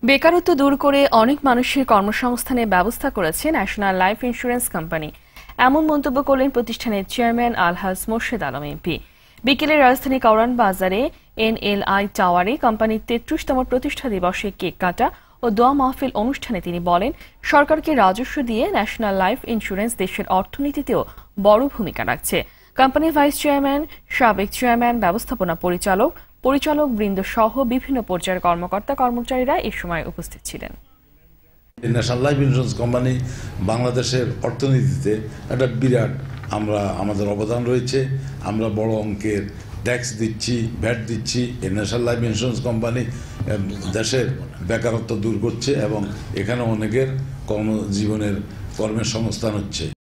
বেকারত্ব দূর করে অনেক মানুষের কর্মসংস্থানের ব্যবস্থা করেছে ন্যাশনাল লাইফ ইন্স্যুরেন্স কোম্পানি। এমন মন্তব্য করলেন প্রতিষ্ঠানের চেয়ারম্যান আলহাজ মোর্শেদ আলম এমপি। বিকেলে রাজধানী কারওয়ান বাজারে এনএলআই টাওয়ারে কোম্পানির ৩৩তম প্রতিষ্ঠা দিবসে কেক কাটা ও দোয়া মাহফিল অনুষ্ঠানে তিনি বলেন, সরকারকে রাজস্ব দিয়ে ন্যাশনাল লাইফ ইন্স্যুরেন্স দেশের অর্থনীতিতেও বড় ভূমিকা রাখছে। কোম্পানির ভাইস চেয়ারম্যান, সাবেক চেয়ারম্যান, ব্যবস্থাপনা পরিচালক বৃন্দ সহ বিভিন্ন পর্যায়ের কর্মকর্তা কর্মচারীরা এ সময় উপস্থিত ছিলেন। ন্যাশনাল লাইফ ইন্স্যুরেন্স কোম্পানি বাংলাদেশের অর্থনীতিতে একটা বিরাট আমাদের অবদান রয়েছে। আমরা বড় অঙ্কের ট্যাক্স দিচ্ছি, ভ্যাট দিচ্ছি। এই ন্যাশনাল লাইফ ইন্স্যুরেন্স কোম্পানি দেশের বেকারত্ব দূর করছে এবং এখানে অনেকের কর্মের সংস্থান হচ্ছে।